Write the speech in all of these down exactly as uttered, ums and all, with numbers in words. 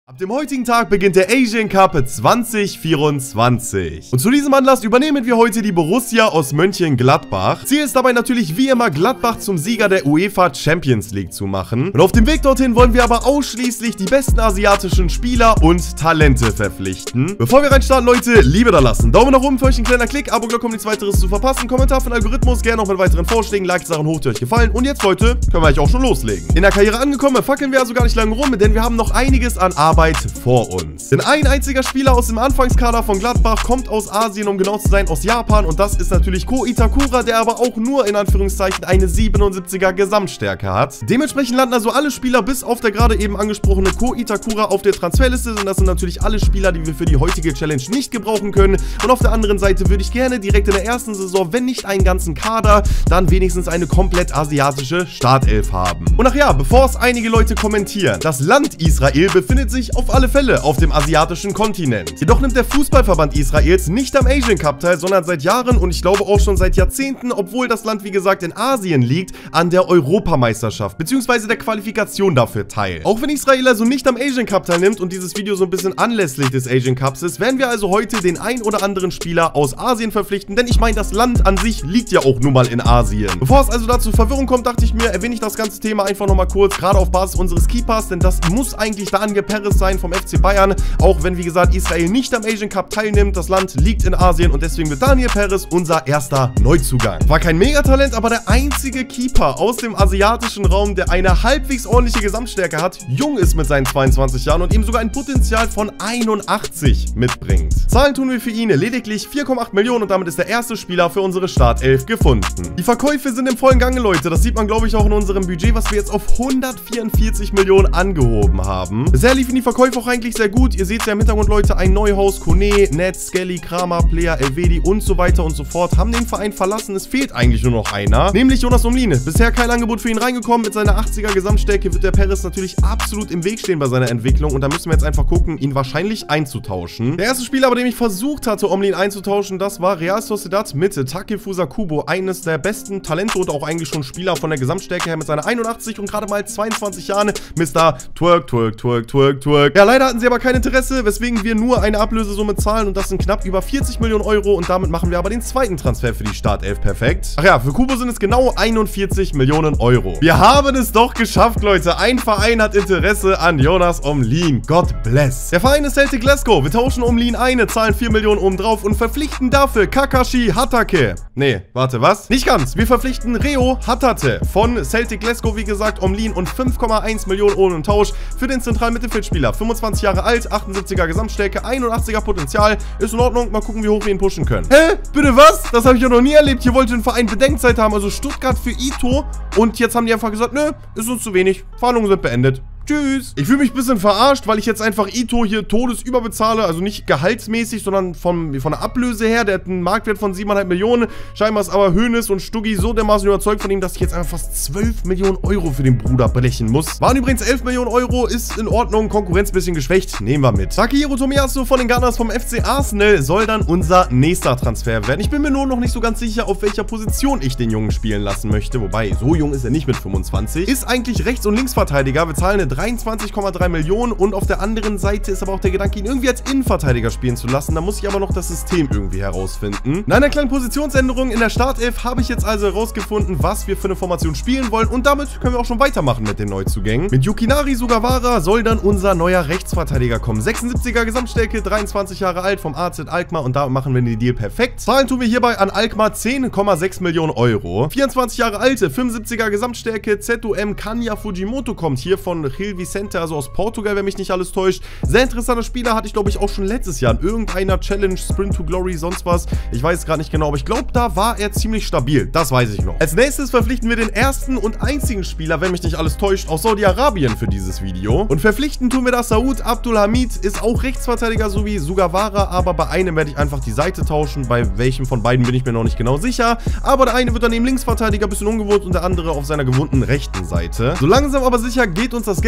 Ab dem heutigen Tag beginnt der Asian Cup zwanzig vierundzwanzig. Und zu diesem Anlass übernehmen wir heute die Borussia aus Mönchengladbach. Ziel ist dabei natürlich wie immer, Gladbach zum Sieger der UEFA Champions League zu machen. Und auf dem Weg dorthin wollen wir aber ausschließlich die besten asiatischen Spieler und Talente verpflichten. Bevor wir reinstarten, Leute, Liebe da lassen. Daumen nach oben für euch, ein kleiner Klick, Abo, Glocke, um nichts weiteres zu verpassen. Kommentar von Algorithmus, gerne noch mit weiteren Vorschlägen, Likes, Sachen hoch, die euch gefallen. Und jetzt, Leute, können wir eigentlich auch schon loslegen. In der Karriere angekommen, fackeln wir also gar nicht lange rum, denn wir haben noch einiges an Arbeit vor uns. Denn ein einziger Spieler aus dem Anfangskader von Gladbach kommt aus Asien, um genau zu sein, aus Japan, und das ist natürlich Ko Itakura, der aber auch nur in Anführungszeichen eine siebenundsiebziger Gesamtstärke hat. Dementsprechend landen also alle Spieler bis auf der gerade eben angesprochene Ko Itakura auf der Transferliste, und das sind natürlich alle Spieler, die wir für die heutige Challenge nicht gebrauchen können. Und auf der anderen Seite würde ich gerne direkt in der ersten Saison, wenn nicht einen ganzen Kader, dann wenigstens eine komplett asiatische Startelf haben. Und ach ja, bevor es einige Leute kommentieren, das Land Israel befindet sich auf alle Fälle auf dem asiatischen Kontinent. Jedoch nimmt der Fußballverband Israels nicht am Asian Cup teil, sondern seit Jahren und ich glaube auch schon seit Jahrzehnten, obwohl das Land wie gesagt in Asien liegt, an der Europameisterschaft bzw. der Qualifikation dafür teil. Auch wenn Israel also nicht am Asian Cup teilnimmt und dieses Video so ein bisschen anlässlich des Asian Cups ist, werden wir also heute den ein oder anderen Spieler aus Asien verpflichten, denn ich meine, das Land an sich liegt ja auch nun mal in Asien. Bevor es also dazu Verwirrung kommt, dachte ich mir, erwähne ich das ganze Thema einfach nochmal kurz, gerade auf Basis unseres Keepers, denn das muss eigentlich Daniel Perez sein vom F C Bayern, auch wenn wie gesagt Israel nicht am Asian Cup teilnimmt. Das Land liegt in Asien und deswegen wird Daniel Perez unser erster Neuzugang. War kein Megatalent, aber der einzige Keeper aus dem asiatischen Raum, der eine halbwegs ordentliche Gesamtstärke hat, jung ist mit seinen zweiundzwanzig Jahren und ihm sogar ein Potenzial von einundachtzig mitbringt. Zahlen tun wir für ihn lediglich vier Komma acht Millionen und damit ist der erste Spieler für unsere Startelf gefunden. Die Verkäufe sind im vollen Gange, Leute. Das sieht man, glaube ich, auch in unserem Budget, was wir jetzt auf hundertvierundvierzig Millionen angehoben haben. Bisher liefen die Verkäufe auch eigentlich sehr gut. Ihr seht es ja im Hintergrund, Leute, ein Neuhaus, Kone, Netz, Skelly, Kramer, Player, Elvedi und so weiter und so fort haben den Verein verlassen. Es fehlt eigentlich nur noch einer, nämlich Jonas Omlin. Bisher kein Angebot für ihn reingekommen. Mit seiner achtziger Gesamtstärke wird der Perez natürlich absolut im Weg stehen bei seiner Entwicklung und da müssen wir jetzt einfach gucken, ihn wahrscheinlich einzutauschen. Der erste Spieler, bei dem ich versucht hatte, Omlin einzutauschen, das war Real Sociedad mit Takefusa Kubo, eines der besten Talente und auch eigentlich schon Spieler von der Gesamtstärke her mit seiner einundachtzig und gerade mal zweiundzwanzig Jahren. Mister Twerk, Twerk, Twerk, Twerk, Twerk. Ja, leider hatten sie aber kein Interesse, weswegen wir nur eine Ablösesumme zahlen und das sind knapp über vierzig Millionen Euro und damit machen wir aber den zweiten Transfer für die Startelf perfekt. Ach ja, für Kubo sind es genau einundvierzig Millionen Euro. Wir haben es doch geschafft, Leute. Ein Verein hat Interesse an Jonas Omlin. God bless. Der Verein ist Celtic Glasgow. Wir tauschen Omlin ein, zahlen vier Millionen oben drauf und verpflichten dafür Kakashi Hatake. Nee, warte, was? Nicht ganz. Wir verpflichten Reo Hatate von Celtic Glasgow, wie gesagt, Omlin und fünf Komma eins Millionen ohne im Tausch für den zentralen Mittelfeldspieler. fünfundzwanzig Jahre alt, achtundsiebziger Gesamtstärke, einundachtziger Potenzial. Ist in Ordnung. Mal gucken, wie hoch wir ihn pushen können. Hä? Bitte was? Das habe ich ja noch nie erlebt. Hier wollte ein Verein Bedenkzeit haben, also Stuttgart für Ito. Und jetzt haben die einfach gesagt, nö, ist uns zu wenig. Verhandlungen sind beendet. Tschüss. Ich fühle mich ein bisschen verarscht, weil ich jetzt einfach Ito hier todesüberbezahle. Also nicht gehaltsmäßig, sondern von, von der Ablöse her. Der hat einen Marktwert von siebeneinhalb Millionen. Scheinbar ist aber Hoeneß und Stuggi so dermaßen überzeugt von ihm, dass ich jetzt einfach fast zwölf Millionen Euro für den Bruder brechen muss. Waren übrigens elf Millionen Euro. Ist in Ordnung. Konkurrenz ein bisschen geschwächt. Nehmen wir mit. Takehiro Tomiyasu von den Gunners vom F C Arsenal soll dann unser nächster Transfer werden. Ich bin mir nur noch nicht so ganz sicher, auf welcher Position ich den Jungen spielen lassen möchte. Wobei, so jung ist er nicht mit fünfundzwanzig. Ist eigentlich Rechts- und Linksverteidiger. Wir zahlen eine dreiundzwanzig Komma drei Millionen und auf der anderen Seite ist aber auch der Gedanke, ihn irgendwie als Innenverteidiger spielen zu lassen. Da muss ich aber noch das System irgendwie herausfinden. Nach einer kleinen Positionsänderung in der Startelf habe ich jetzt also herausgefunden, was wir für eine Formation spielen wollen und damit können wir auch schon weitermachen mit den Neuzugängen. Mit Yukinari Sugawara soll dann unser neuer Rechtsverteidiger kommen. sechsundsiebziger Gesamtstärke, dreiundzwanzig Jahre alt, vom A Z Alkmaar und da machen wir den Deal perfekt. Zahlen tun wir hierbei an Alkmaar zehn Komma sechs Millionen Euro. vierundzwanzig Jahre alt, fünfundsiebziger Gesamtstärke, Z U M Kanya Fujimoto kommt hier von Gil Vicente, also aus Portugal, wenn mich nicht alles täuscht. Sehr interessanter Spieler, hatte ich glaube ich auch schon letztes Jahr in irgendeiner Challenge, Sprint to Glory, sonst was. Ich weiß es gerade nicht genau, aber ich glaube, da war er ziemlich stabil. Das weiß ich noch. Als nächstes verpflichten wir den ersten und einzigen Spieler, wenn mich nicht alles täuscht, aus Saudi-Arabien für dieses Video. Und verpflichten tun wir das Saud Abdulhamid, ist auch Rechtsverteidiger, so wie Sugawara, aber bei einem werde ich einfach die Seite tauschen. Bei welchem von beiden bin ich mir noch nicht genau sicher. Aber der eine wird dann eben Linksverteidiger, ein bisschen ungewohnt und der andere auf seiner gewohnten rechten Seite. So langsam aber sicher geht uns das Geld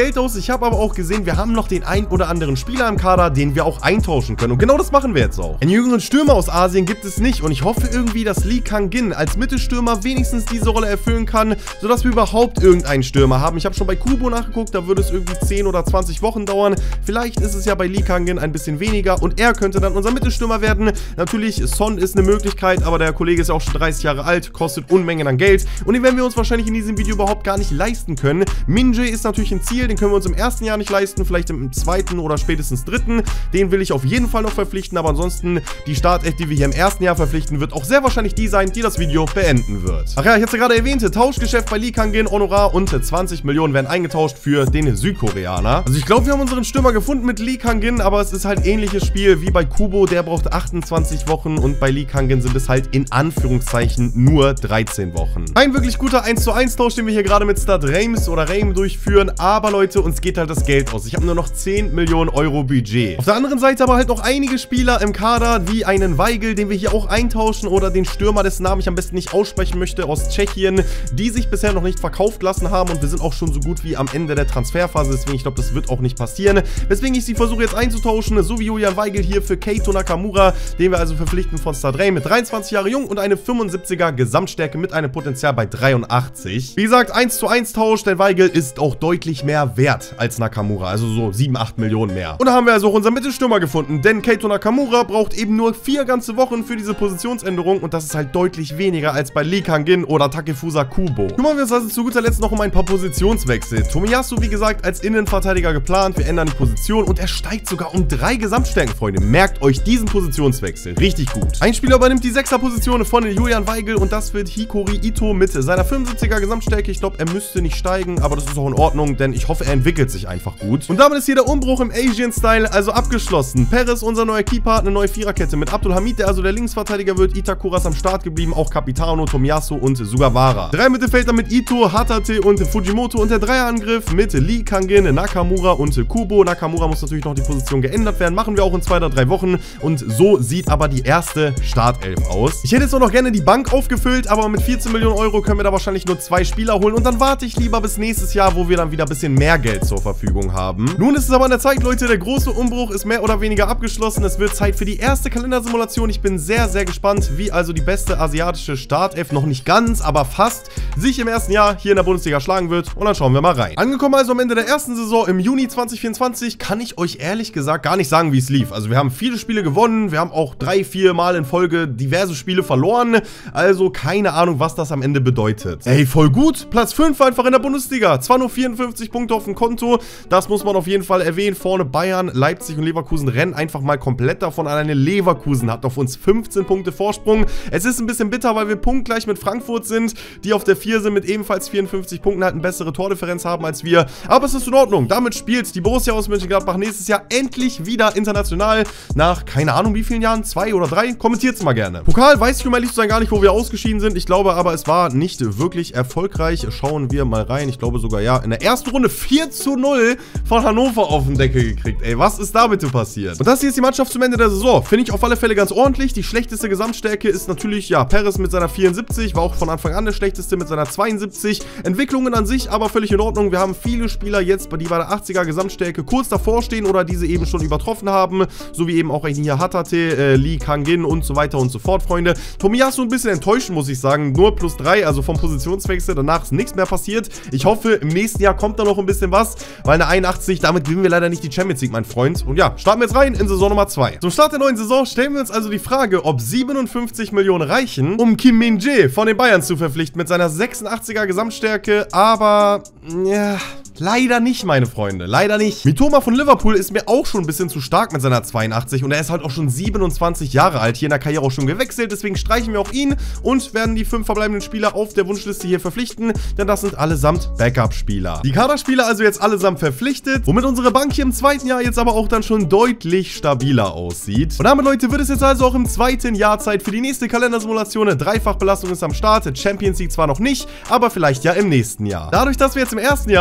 Geld aus. Ich habe aber auch gesehen, wir haben noch den ein oder anderen Spieler im Kader, den wir auch eintauschen können. Und genau das machen wir jetzt auch. Einen jüngeren Stürmer aus Asien gibt es nicht. Und ich hoffe irgendwie, dass Lee Kang-in als Mittelstürmer wenigstens diese Rolle erfüllen kann, sodass wir überhaupt irgendeinen Stürmer haben. Ich habe schon bei Kubo nachgeguckt, da würde es irgendwie zehn oder zwanzig Wochen dauern. Vielleicht ist es ja bei Lee Kang-in ein bisschen weniger und er könnte dann unser Mittelstürmer werden. Natürlich, Son ist eine Möglichkeit, aber der Kollege ist ja auch schon dreißig Jahre alt, kostet Unmengen an Geld und den werden wir uns wahrscheinlich in diesem Video überhaupt gar nicht leisten können. Min-jae ist natürlich ein Ziel, den können wir uns im ersten Jahr nicht leisten, vielleicht im zweiten oder spätestens dritten. Den will ich auf jeden Fall noch verpflichten, aber ansonsten die Startelf, die wir hier im ersten Jahr verpflichten, wird auch sehr wahrscheinlich die sein, die das Video beenden wird. Ach ja, ich hatte gerade erwähnt, Tauschgeschäft bei Lee Kang-in, Honorar und zwanzig Millionen werden eingetauscht für den Südkoreaner. Also ich glaube, wir haben unseren Stürmer gefunden mit Lee Kang-in, aber es ist halt ein ähnliches Spiel wie bei Kubo, der braucht achtundzwanzig Wochen und bei Lee Kang-in sind es halt in Anführungszeichen nur dreizehn Wochen. Ein wirklich guter eins zu eins Tausch, den wir hier gerade mit Stade Reims oder Reims durchführen, aber Leute, uns geht halt das Geld aus. Ich habe nur noch zehn Millionen Euro Budget. Auf der anderen Seite aber halt noch einige Spieler im Kader, wie einen Weigel, den wir hier auch eintauschen, oder den Stürmer, dessen Namen ich am besten nicht aussprechen möchte, aus Tschechien, die sich bisher noch nicht verkauft lassen haben und wir sind auch schon so gut wie am Ende der Transferphase, deswegen ich glaube, das wird auch nicht passieren. Weswegen ich sie versuche jetzt einzutauschen, so wie Julian Weigel hier für Keito Nakamura, den wir also verpflichten von Stade Reims mit dreiundzwanzig Jahre jung und eine fünfundsiebziger Gesamtstärke mit einem Potenzial bei dreiundachtzig. Wie gesagt, eins zu eins Tausch, denn Weigel ist auch deutlich mehr wert als Nakamura, also so sieben, acht Millionen mehr. Und da haben wir also auch unseren Mittelstürmer gefunden, denn Keito Nakamura braucht eben nur vier ganze Wochen für diese Positionsänderung und das ist halt deutlich weniger als bei Lee Kang-in oder Takefusa Kubo. Kümmern wir uns also zu guter Letzt noch um ein paar Positionswechsel. Tomiyasu, wie gesagt, als Innenverteidiger geplant, wir ändern die Position und er steigt sogar um drei Gesamtstärken, Freunde. Merkt euch diesen Positionswechsel, richtig gut. Ein Spieler übernimmt die Sechser-Position von Julian Weigel und das wird Hikori Ito mit seiner fünfundsiebziger Gesamtstärke. Ich glaube, er müsste nicht steigen, aber das ist auch in Ordnung, denn ich hoffe, er entwickelt sich einfach gut. Und damit ist hier der Umbruch im Asian-Style also abgeschlossen. Perez, unser neuer Keeper, hat eine neue Viererkette mit Abdulhamid, der also der Linksverteidiger wird. Itakura ist am Start geblieben, auch Capitano, Tomiyasu und Sugawara. Drei Mittelfelder mit Ito, Hatate und Fujimoto und der Dreierangriff mit Lee Kang-in, Nakamura und Kubo. Nakamura muss natürlich noch die Position geändert werden, machen wir auch in zwei oder drei Wochen und so sieht aber die erste Startelf aus. Ich hätte jetzt auch noch gerne die Bank aufgefüllt, aber mit vierzehn Millionen Euro können wir da wahrscheinlich nur zwei Spieler holen und dann warte ich lieber bis nächstes Jahr, wo wir dann wieder ein bisschen mehr Geld zur Verfügung haben. Nun ist es aber an der Zeit, Leute, der große Umbruch ist mehr oder weniger abgeschlossen. Es wird Zeit für die erste Kalendersimulation. Ich bin sehr, sehr gespannt, wie also die beste asiatische Startelf, noch nicht ganz, aber fast, sich im ersten Jahr hier in der Bundesliga schlagen wird und dann schauen wir mal rein. Angekommen also am Ende der ersten Saison im Juni zwanzig vierundzwanzig, kann ich euch ehrlich gesagt gar nicht sagen, wie es lief. Also wir haben viele Spiele gewonnen, wir haben auch drei, vier Mal in Folge diverse Spiele verloren, also keine Ahnung, was das am Ende bedeutet. Ey, voll gut, Platz fünf einfach in der Bundesliga, zwar nur vierundfünfzig Punkte auf dem Konto, das muss man auf jeden Fall erwähnen, vorne Bayern, Leipzig und Leverkusen rennen einfach mal komplett davon. Alleine Leverkusen hat auf uns fünfzehn Punkte Vorsprung. Es ist ein bisschen bitter, weil wir punktgleich mit Frankfurt sind, die auf der vier sind mit ebenfalls vierundfünfzig Punkten, halt eine bessere Tordifferenz haben als wir, aber es ist in Ordnung. Damit spielt die Borussia aus Mönchengladbach nächstes Jahr endlich wieder international nach, keine Ahnung wie vielen Jahren, zwei oder drei, kommentiert es mal gerne. Pokal weiß ich, um ehrlich zu sein, gar nicht, wo wir ausgeschieden sind. Ich glaube aber, es war nicht wirklich erfolgreich. Schauen wir mal rein. Ich glaube sogar, ja, in der ersten Runde vier zu null von Hannover auf den Deckel gekriegt. Ey, was ist da bitte passiert? Und das hier ist die Mannschaft zum Ende der Saison. Finde ich auf alle Fälle ganz ordentlich. Die schlechteste Gesamtstärke ist natürlich, ja, Perez mit seiner vierundsiebzig, war auch von Anfang an der schlechteste mit seiner zweiundsiebzig. Entwicklungen an sich aber völlig in Ordnung. Wir haben viele Spieler jetzt, die bei der achtziger Gesamtstärke kurz davor stehen oder diese eben schon übertroffen haben. So wie eben auch hier Hatate, äh, Lee Kang-in und so weiter und so fort, Freunde. Tomiyasu ein bisschen enttäuschend, muss ich sagen. Nur plus drei, also vom Positionswechsel. Danach ist nichts mehr passiert. Ich hoffe, im nächsten Jahr kommt da noch ein bisschen was, weil eine einundachtzig, damit gewinnen wir leider nicht die Champions League, mein Freund. Und ja, starten wir jetzt rein in Saison Nummer zwei. Zum Start der neuen Saison stellen wir uns also die Frage, ob siebenundfünfzig Millionen reichen, um Kim Min-jae von den Bayern zu verpflichten mit seiner sechsundachtziger Gesamtstärke, aber ja, leider nicht, meine Freunde, leider nicht. Mitoma von Liverpool ist mir auch schon ein bisschen zu stark mit seiner zweiundachtzig und er ist halt auch schon siebenundzwanzig Jahre alt, hier in der Karriere auch schon gewechselt, deswegen streichen wir auch ihn und werden die fünf verbleibenden Spieler auf der Wunschliste hier verpflichten, denn das sind allesamt Backup-Spieler. Die Kaderspieler also jetzt allesamt verpflichtet, womit unsere Bank hier im zweiten Jahr jetzt aber auch dann schon deutlich stabiler aussieht. Und damit, Leute, wird es jetzt also auch im zweiten Jahr Zeit für die nächste Kalendersimulation. Eine Dreifachbelastung ist am Start, Champions League zwar noch nicht, aber vielleicht ja im nächsten Jahr. Dadurch, dass wir jetzt im ersten Jahr in der Bundesliga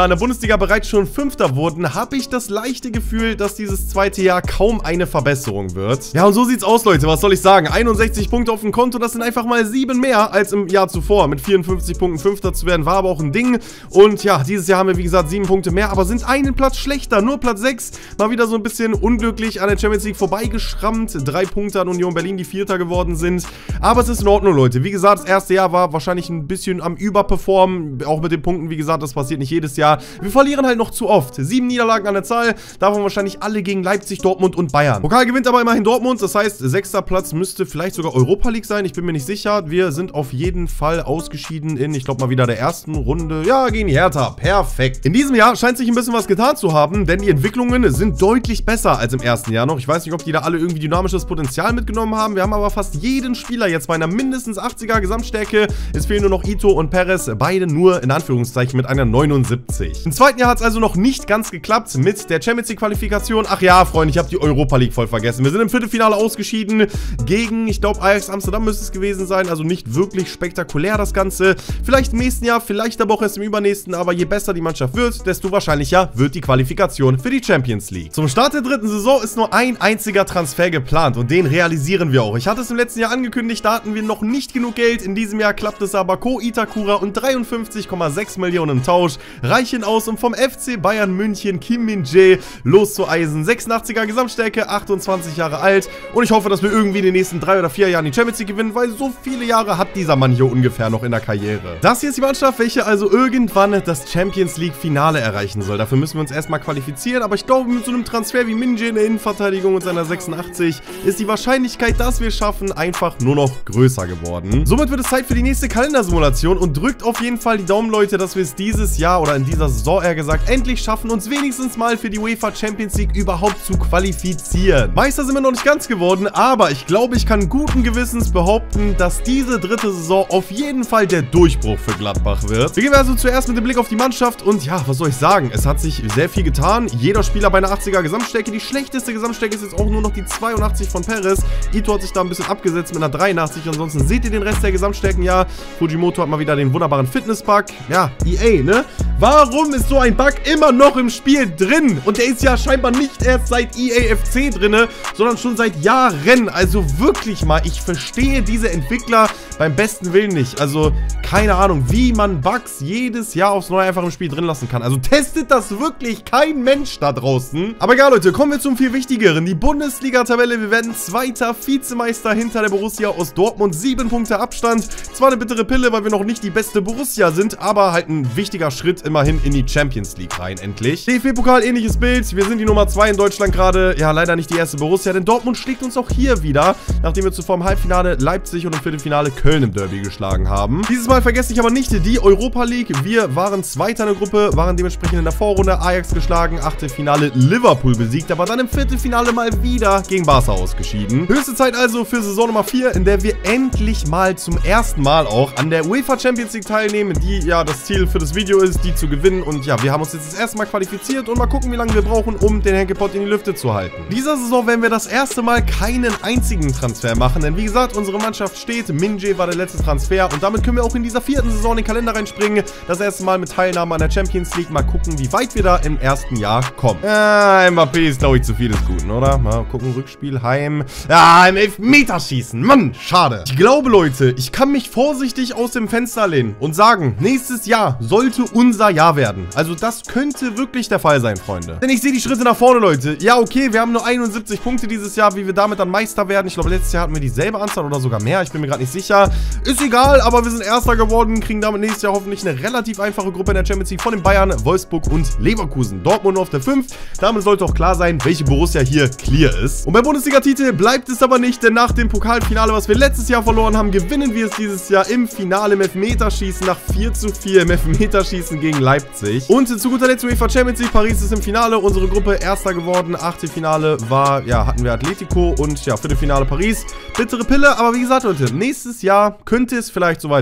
Bundesliga bereits schon Fünfter wurden, habe ich das leichte Gefühl, dass dieses zweite Jahr kaum eine Verbesserung wird. Ja, und so sieht's aus, Leute. Was soll ich sagen? einundsechzig Punkte auf dem Konto, das sind einfach mal sieben mehr als im Jahr zuvor. Mit vierundfünfzig Punkten Fünfter zu werden, war aber auch ein Ding. Und ja, dieses Jahr haben wir, wie gesagt, sieben Punkte mehr, aber sind einen Platz schlechter. Nur Platz sechs. Mal wieder so ein bisschen unglücklich an der Champions League vorbeigeschrammt. Drei Punkte an Union Berlin, die Vierter geworden sind. Aber es ist in Ordnung, Leute. Wie gesagt, das erste Jahr war wahrscheinlich ein bisschen am Überperformen. Auch mit den Punkten, wie gesagt, das passiert nicht jedes Jahr. Wir verlieren halt noch zu oft. Sieben Niederlagen an der Zahl. Davon wahrscheinlich alle gegen Leipzig, Dortmund und Bayern. Pokal gewinnt aber immerhin Dortmund. Das heißt, sechster Platz müsste vielleicht sogar Europa League sein. Ich bin mir nicht sicher. Wir sind auf jeden Fall ausgeschieden in, ich glaube mal wieder der ersten Runde. Ja, gegen die Hertha. Perfekt. In diesem Jahr scheint sich ein bisschen was getan zu haben, denn die Entwicklungen sind deutlich besser als im ersten Jahr noch. Ich weiß nicht, ob die da alle irgendwie dynamisches Potenzial mitgenommen haben. Wir haben aber fast jeden Spieler jetzt bei einer mindestens achtziger Gesamtstärke. Es fehlen nur noch Ito und Perez. Beide nur in Anführungszeichen mit einer neunundsiebzig. Im zweiten Jahr hat es also noch nicht ganz geklappt mit der Champions League Qualifikation. Ach ja, Freunde, ich habe die Europa League voll vergessen. Wir sind im Viertelfinale ausgeschieden gegen, ich glaube, Ajax Amsterdam müsste es gewesen sein. Also nicht wirklich spektakulär das Ganze. Vielleicht im nächsten Jahr, vielleicht aber auch erst im übernächsten. Aber je besser die Mannschaft wird, desto wahrscheinlicher wird die Qualifikation für die Champions League. Zum Start der dritten Saison ist nur ein einziger Transfer geplant und den realisieren wir auch. Ich hatte es im letzten Jahr angekündigt, da hatten wir noch nicht genug Geld. In diesem Jahr klappt es aber. Ko Itakura und dreiundfünfzig Komma sechs Millionen im Tausch reichen aus, um vom F C Bayern München Kim Min-jae loszueisen. sechsundachtziger Gesamtstärke, achtundzwanzig Jahre alt und ich hoffe, dass wir irgendwie in den nächsten drei oder vier Jahren die Champions League gewinnen, weil so viele Jahre hat dieser Mann hier ungefähr noch in der Karriere. Das hier ist die Mannschaft, welche also irgendwann das Champions League Finale erreichen soll. Dafür müssen wir uns erstmal qualifizieren, aber ich glaube, mit so einem Transfer wie Min-jae in der Innenverteidigung und seiner sechsundachtzig ist die Wahrscheinlichkeit, dass wir es schaffen, einfach nur noch größer geworden. Somit wird es Zeit für die nächste Kalendersimulation und drückt auf jeden Fall die Daumen, Leute, dass wir es dieses Jahr oder in dieser Saison eher gesagt endlich schaffen, uns wenigstens mal für die UEFA Champions League überhaupt zu qualifizieren. Meister sind wir noch nicht ganz geworden, aber ich glaube, ich kann guten Gewissens behaupten, dass diese dritte Saison auf jeden Fall der Durchbruch für Gladbach wird. Beginnen wir also zuerst mit dem Blick auf die Mannschaft und ja, was soll ich sagen? Es hat sich sehr viel getan. Jeder Spieler bei einer achtziger Gesamtstärke. Die schlechteste Gesamtstärke ist jetzt auch nur noch die zweiundachtzig von Perez. Ito hat sich da ein bisschen abgesetzt mit einer dreiundachtzig. Ansonsten seht ihr den Rest der Gesamtstärken ja. Fujimoto hat mal wieder den wunderbaren Fitnessbug. Ja, E A, ne? Warum ist so ein Bug immer noch im Spiel drin? Und der ist ja scheinbar nicht erst seit E A F C drinne, sondern schon seit Jahren. Also wirklich mal, ich verstehe diese Entwickler beim besten Willen nicht. Also, keine Ahnung, wie man Bugs jedes Jahr aufs Neue einfach im Spiel drin lassen kann. Also testet das wirklich kein Mensch da draußen. Aber egal, Leute, kommen wir zum viel Wichtigeren. Die Bundesliga-Tabelle. Wir werden Zweiter, Vizemeister hinter der Borussia aus Dortmund. Sieben Punkte Abstand. Zwar eine bittere Pille, weil wir noch nicht die beste Borussia sind, aber halt ein wichtiger Schritt immerhin in die Champions League rein, endlich. D F B-Pokal, ähnliches Bild. Wir sind die Nummer zwei in Deutschland gerade. Ja, leider nicht die erste Borussia, denn Dortmund schlägt uns auch hier wieder, nachdem wir zuvor im Halbfinale Leipzig und im Viertelfinale Köln im Derby geschlagen haben. Dieses Mal vergesse ich aber nicht die Europa League. Wir waren Zweiter in der Gruppe, waren dementsprechend in der Vorrunde Ajax geschlagen, Achtelfinale Liverpool besiegt, aber dann im Viertelfinale mal wieder gegen Barca ausgeschieden. Höchste Zeit also für Saison Nummer vier, in der wir endlich mal zum ersten Mal auch an der UEFA Champions League teilnehmen, die ja das Ziel für das Video ist, die zu gewinnen. Und ja, wir haben uns jetzt das erste Mal qualifiziert und mal gucken, wie lange wir brauchen, um den Henkelpott in die Lüfte zu halten. In dieser Saison werden wir das erste Mal keinen einzigen Transfer machen, denn wie gesagt, unsere Mannschaft steht. Min-jae war der letzte Transfer und damit können wir auch in dieser vierten Saison in den Kalender reinspringen. Das erste Mal mit Teilnahme an der Champions League. Mal gucken, wie weit wir da im ersten Jahr kommen. Ah, Mbappé ist, glaube ich, zu viel des Guten, oder? Mal gucken, Rückspiel, Heim. Ah, im Elfmeterschießen. Mann, schade. Ich glaube, Leute, ich kann mich vorsichtig aus dem Fenster lehnen und sagen, nächstes Jahr sollte unser Jahr werden. Also das könnte wirklich der Fall sein, Freunde. Denn ich sehe die Schritte nach vorne, Leute. Ja, okay, wir haben nur einundsiebzig Punkte dieses Jahr, wie wir damit dann Meister werden. Ich glaube, letztes Jahr hatten wir dieselbe Anzahl oder sogar mehr. Ich bin mir gerade nicht sicher. Ist egal, aber wir sind Erster geworden, kriegen damit nächstes Jahr hoffentlich eine relativ einfache Gruppe in der Champions League von den Bayern, Wolfsburg und Leverkusen. Dortmund nur auf der fünf. Damit sollte auch klar sein, welche Borussia hier clear ist. Und beim Bundesliga-Titel bleibt es aber nicht, denn nach dem Pokalfinale, was wir letztes Jahr verloren haben, gewinnen wir es dieses Jahr im Finale im Elfmeterschießen nach vier zu vier im Elfmeterschießen gegen Leipzig. Und zu guter Letzt UEFA Champions League, Paris ist im Finale, unsere Gruppe Erster geworden. Achtelfinale war, ja, hatten wir Atletico und ja, Viertelfinale Paris. Bittere Pille, aber wie gesagt, Leute, nächstes Jahr könnte es vielleicht soweit sein. Denn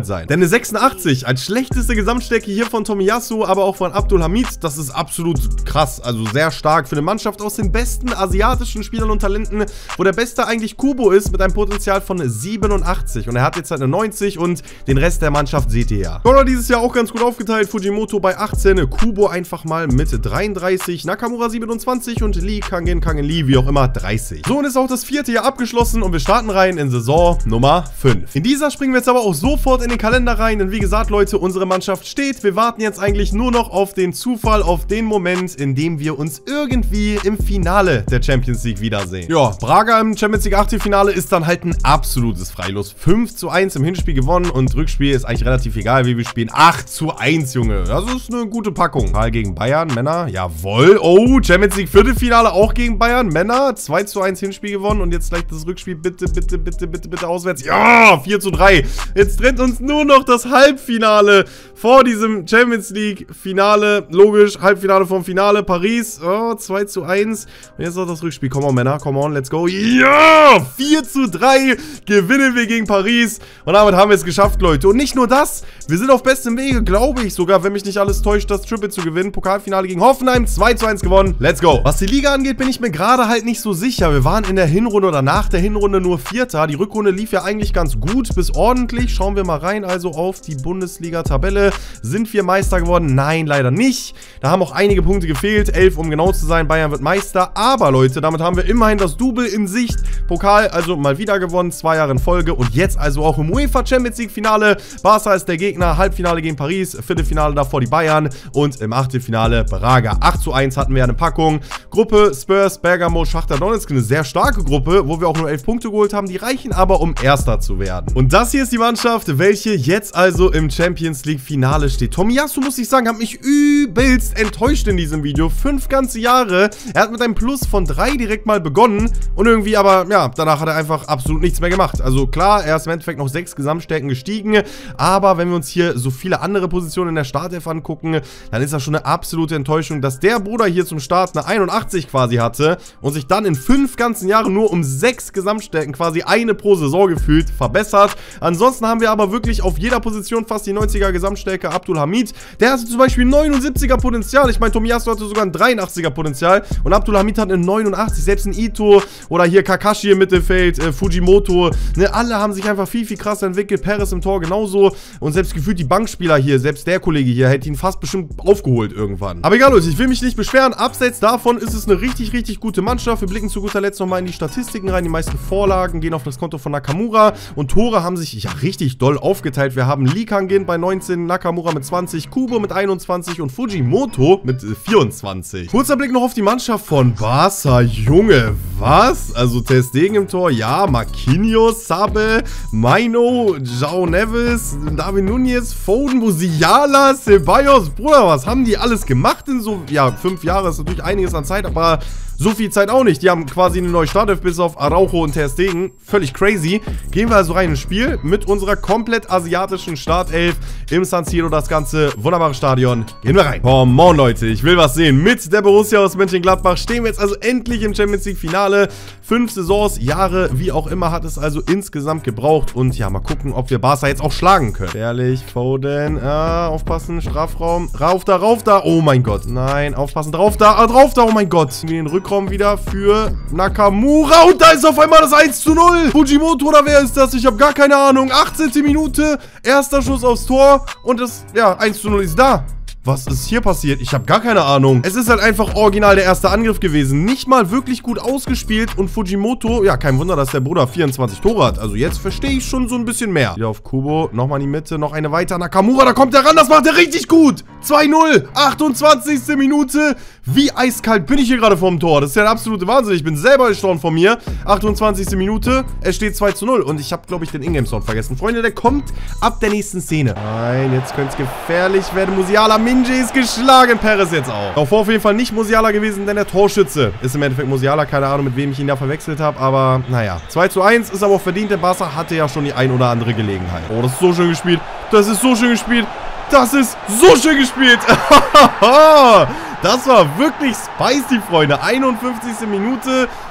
eine sechsundachtzig. Als schlechteste Gesamtstärke hier von Tomiyasu, aber auch von Abdulhamid. Das ist absolut krass. Also sehr stark für eine Mannschaft aus den besten asiatischen Spielern und Talenten, wo der Beste eigentlich Kubo ist mit einem Potenzial von siebenundachtzig. Und er hat jetzt halt eine neunzig und den Rest der Mannschaft seht ihr ja. Scorer dieses Jahr auch ganz gut aufgeteilt. Fujimoto bei achtzehn, Kubo einfach mal mit dreiunddreißig, Nakamura siebenundzwanzig und Lee Kangin, Kangin Lee, wie auch immer, dreißig. So, und ist auch das vierte Jahr abgeschlossen und wir starten rein in Saison Nummer fünf. In dieser springen wir jetzt aber auch sofort in den Kalender rein, denn wie gesagt, Leute, unsere Mannschaft steht. Wir warten jetzt eigentlich nur noch auf den Zufall, auf den Moment, in dem wir uns irgendwie im Finale der Champions League wiedersehen. Ja, Braga im Champions League Achtelfinale ist dann halt ein absolutes Freilos. fünf zu eins im Hinspiel gewonnen und Rückspiel ist eigentlich relativ egal, wie wir spielen. acht zu eins, Junge. Das ist eine gute Packung. Mal gegen Bayern, Männer. Jawohl. Oh, Champions League Viertelfinale auch gegen Bayern, Männer. zwei zu eins Hinspiel gewonnen und jetzt gleich das Rückspiel. Bitte, bitte, bitte, bitte, bitte auswärts. Ja, vier zu drei. Jetzt trennt uns nur noch das Halbfinale vor diesem Champions League Finale. Logisch, Halbfinale vom Finale. Paris. Oh, zwei zu eins. Und jetzt noch das Rückspiel. Come on, Männer. Come on, let's go. Ja, vier zu drei gewinnen wir gegen Paris. Und damit haben wir es geschafft, Leute. Und nicht nur das. Wir sind auf bestem Wege, glaube ich sogar, wenn mich nicht alles täuscht, das Triple zu gewinnen. Pokalfinale gegen Hoffenheim. zwei zu eins gewonnen. Let's go. Was die Liga angeht, bin ich mir gerade halt nicht so sicher. Wir waren in der Hinrunde oder nach der Hinrunde nur Vierter. Die Rückrunde lief ja eigentlich ganz gut bis ordentlich. Schauen wir mal rein, also auf die Bundesliga-Tabelle. Sind wir Meister geworden? Nein, leider nicht. Da haben auch einige Punkte gefehlt. elf, um genau zu sein. Bayern wird Meister. Aber, Leute, damit haben wir immerhin das Double in Sicht. Pokal also mal wieder gewonnen. Zwei Jahre in Folge. Und jetzt also auch im UEFA Champions League Finale. Barca ist der Gegner. Halbfinale gegen Paris. Viertelfinale davor die Bayern. Und im Achtelfinale Braga. acht zu eins hatten wir eine Packung. Gruppe Spurs, Bergamo, Schachtar Donetsk. Eine sehr starke Gruppe, wo wir auch nur elf Punkte geholt haben. Die reichen aber, um Erster zu werden. Und das hier ist die Mannschaft, welche jetzt also im Champions League Finale steht. Tomiyasu, muss ich sagen, hat mich übelst enttäuscht in diesem Video. Fünf ganze Jahre. Er hat mit einem Plus von drei direkt mal begonnen und irgendwie aber, ja, danach hat er einfach absolut nichts mehr gemacht. Also klar, er ist im Endeffekt noch sechs Gesamtstärken gestiegen, aber wenn wir uns hier so viele andere Positionen in der Startelf angucken, dann ist das schon eine absolute Enttäuschung, dass der Bruder hier zum Start eine einundachtzig quasi hatte und sich dann in fünf ganzen Jahren nur um sechs Gesamtstärken, quasi eine pro Saison gefühlt, verbessert. Ansonsten haben wir aber wirklich auf jeder Position fast die neunziger Gesamtstärke. Abdulhamid, der hatte zum Beispiel neunundsiebziger Potenzial. Ich meine, Tomiyasu hatte sogar ein dreiundachtziger Potenzial und Abdulhamid hat eine neunundachtzig. Selbst ein Ito oder hier Kakashi im Mittelfeld, äh, Fujimoto, ne, alle haben sich einfach viel, viel krasser entwickelt. Perez im Tor genauso und selbst gefühlt die Bankspieler hier, selbst der Kollege hier, hätte ihn fast bestimmt aufgeholt irgendwann. Aber egal, Leute, ich will mich nicht beschweren. Abseits davon ist es eine richtig, richtig gute Mannschaft. Wir blicken zu guter Letzt nochmal in die Statistiken rein. Die meisten Vorlagen gehen auf das Konto von Nakamura und Tore haben sich ja richtig doll aufgeteilt. Wir haben Lee Kangin bei neunzehn, Nakamura mit zwanzig, Kubo mit einundzwanzig und Fujimoto mit vierundzwanzig. Kurzer Blick noch auf die Mannschaft von Barca. Junge, was? Also Ter Stegen im Tor, ja, Marquinhos, Sabe, Maino, João Neves, David Núñez, Foden, Musiala, Ceballos. Bruder, was haben die alles gemacht in so, ja, fünf Jahre ist natürlich einiges an Zeit, aber so viel Zeit auch nicht. Die haben quasi eine neue Startelf bis auf Araujo und Ter Stegen. Völlig crazy. Gehen wir also rein ins Spiel mit unserer komplett asiatischen Startelf im San Siro. Das ganze wunderbare Stadion. Gehen wir rein. Come on, Leute. Ich will was sehen. Mit der Borussia aus Mönchengladbach stehen wir jetzt also endlich im Champions League Finale. Fünf Saisons, Jahre, wie auch immer, hat es also insgesamt gebraucht. Und ja, mal gucken, ob wir Barca jetzt auch schlagen können. Ehrlich, Foden. Ah, aufpassen. Strafraum. Rauf da, rauf da. Oh mein Gott. Nein, aufpassen. Drauf da. Ah, drauf da. Oh mein Gott. In den Rückraum wieder für Nakamura und da ist auf einmal das eins zu null. Fujimoto oder wer ist das? Ich habe gar keine Ahnung. achtzehnte Minute, erster Schuss aufs Tor und das, ja, eins zu null ist da. Was ist hier passiert? Ich habe gar keine Ahnung. Es ist halt einfach original der erste Angriff gewesen. Nicht mal wirklich gut ausgespielt. Und Fujimoto, ja, kein Wunder, dass der Bruder vierundzwanzig Tore hat. Also jetzt verstehe ich schon so ein bisschen mehr. Wieder auf Kubo, nochmal in die Mitte, noch eine weiter. Nakamura, da kommt er ran, das macht er richtig gut. zwei null, achtundzwanzigste Minute. Wie eiskalt bin ich hier gerade vorm Tor? Das ist ja der absolute Wahnsinn. Ich bin selber erstaunt von mir. achtundzwanzigste Minute, es steht zwei zu null. Und ich habe, glaube ich, den Ingame-Sound vergessen. Freunde, der kommt ab der nächsten Szene. Nein, jetzt könnte es gefährlich werden. Musiala, Minji ist geschlagen. Perez jetzt auch. Auch vor auf jeden Fall nicht Musiala gewesen, denn der Torschütze ist im Endeffekt Musiala. Keine Ahnung, mit wem ich ihn da verwechselt habe. Aber naja, zwei zu eins ist aber auch verdient. Der Barca hatte ja schon die ein oder andere Gelegenheit. Oh, das ist so schön gespielt. Das ist so schön gespielt. Das ist so schön gespielt. Das war wirklich spicy, Freunde. einundfünfzigste Minute.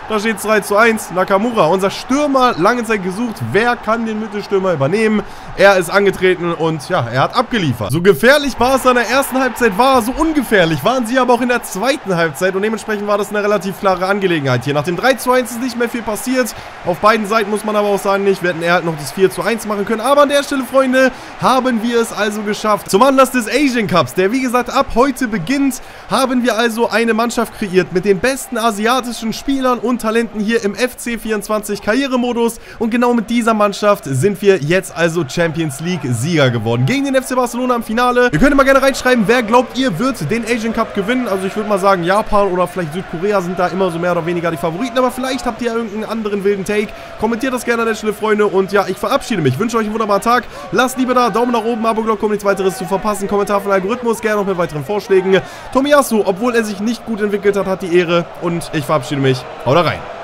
Da steht es drei zu eins. Nakamura, unser Stürmer, lange Zeit gesucht. Wer kann den Mittelstürmer übernehmen? Er ist angetreten und ja, er hat abgeliefert. So gefährlich Barca in der ersten Halbzeit war, so ungefährlich waren sie aber auch in der zweiten Halbzeit. Und dementsprechend war das eine relativ klare Angelegenheit hier. Nach dem drei zu eins ist nicht mehr viel passiert. Auf beiden Seiten muss man aber auch sagen, nicht. Wir hätten eher halt noch das vier zu eins machen können. Aber an der Stelle, Freunde, haben wir es also geschafft. Zum Anlass des Asian Cups, der wie gesagt ab heute beginnt, haben wir also eine Mannschaft kreiert mit den besten asiatischen Spielern und Talenten hier im F C vierundzwanzig Karrieremodus. Und genau mit dieser Mannschaft sind wir jetzt also Champions League Sieger geworden. Gegen den F C Barcelona im Finale. Ihr könnt mal gerne reinschreiben, wer glaubt ihr wird den Asian Cup gewinnen. Also ich würde mal sagen, Japan oder vielleicht Südkorea sind da immer so mehr oder weniger die Favoriten. Aber vielleicht habt ihr ja irgendeinen anderen wilden Take. Kommentiert das gerne an der Stelle, Freunde. Und ja, ich verabschiede mich. Ich wünsche euch einen wunderbaren Tag. Lasst Liebe da, Daumen nach oben, Abo-Glocke, um nichts weiteres zu verpassen. Kommentar von Algorithmus, gerne noch mit weiteren Vorschlägen. Tomiyasu, obwohl er sich nicht gut entwickelt hat, hat die Ehre. Und ich verabschiede mich. Haut rein.